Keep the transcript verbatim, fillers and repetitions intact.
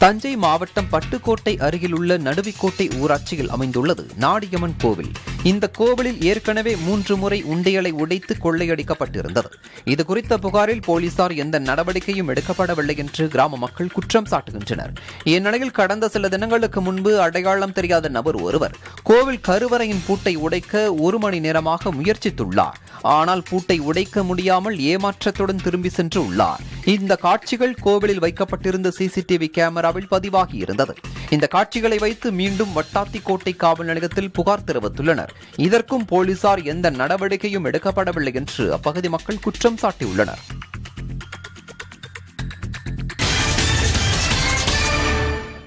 தஞ்சை மாவட்டம் பட்டுக்கோட்டை அருகில் உள்ள நடுவிக்கோட்டை ஊராட்சியில் அமைந்துள்ளது நாடியம்மன் கோவில். இந்த கோவிலில் ஏற்கனவே மூன்று முறை உண்டியலை உடைத்து கொள்ளையடிக்கப்பட்டிருந்தது. இதுகுறித்த புகாரில் போலீசார் எந்த நடவடிக்கையும் எடுக்கப்படவில்லை என்று கிராம மக்கள் குற்றம் சாட்டுகின்றனர். இந்நிலையில் கடந்த சில தினங்களுக்கு முன்பு அடையாளம் தெரியாத நபர் ஒருவர் கோவில் கருவறையின் பூட்டை உடைக்க ஒரு மணி நேரமாக முயற்சித்துள்ளார். ஆனால் பூட்டை உடைக்க முடியாமல் ஏமாற்றத்துடன் திரும்பி சென்று உள்ளார். இந்த காட்சிகள் கோவிலில் வைக்கப்பட்டிருந்த சிசிடிவி கேமராவில் பதிவாகி இருந்தது. இந்த காட்சிகளை வைத்து மீண்டும் வட்டாத்திக்கோட்டை காவல் நிலையத்தில் புகார் தெரிவித்துள்ளனர். இதற்கும் போலீசார் எந்த நடவடிக்கையும் எடுக்கப்படவில்லை என்று அப்பகுதி மக்கள் குற்றம் சாட்டியுள்ளனர்.